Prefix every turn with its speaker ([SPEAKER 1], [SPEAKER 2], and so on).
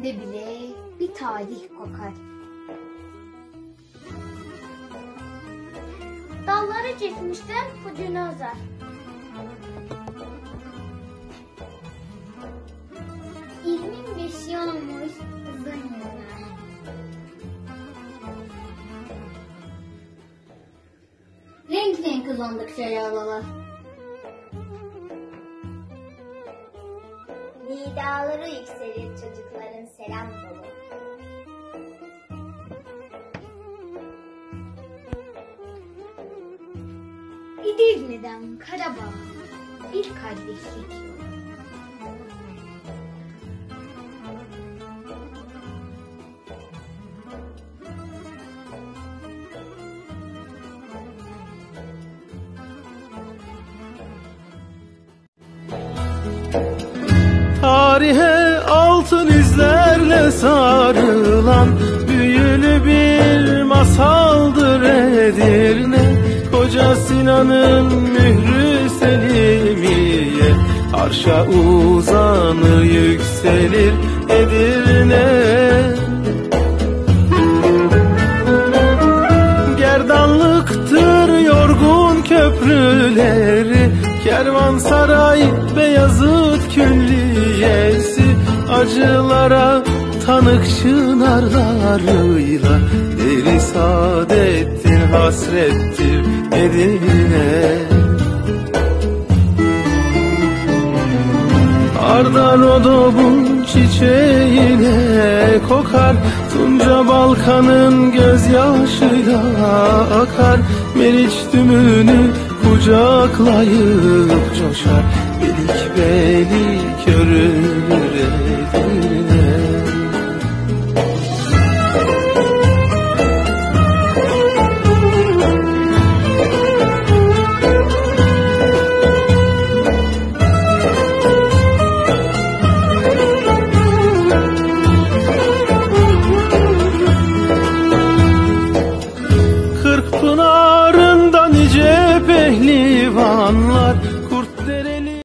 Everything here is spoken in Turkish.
[SPEAKER 1] yüreğimde bile bir talih kokar.
[SPEAKER 2] Dalları çekmişler ucunu azar.
[SPEAKER 1] İlmin beşi olmuş uzun yıllar. Renk renk uzandıkça yağlalar.
[SPEAKER 2] Nidaları yükselir çocukların selam dolu.
[SPEAKER 1] İdirne'den Karabağ bir kardeşlik yolu.
[SPEAKER 3] Tarihe altın izlerle sarılan büyülü bir masaldır Edirne. Koca Sinan'ın mührü Selimiye, arşa uzanır yükselir Edirne. Gerdanlıktır yorgun köprüleri, kervansaray Beyazıt Külliyesi. Acılara tanık çınarlarıyla deli saadettir, hasrettir Edirne. Ardarodob'un çiçeğine kokar, Tunca Balkan'ın gözyaşıyla akar. Meriç tümünü kucaklayıp coşar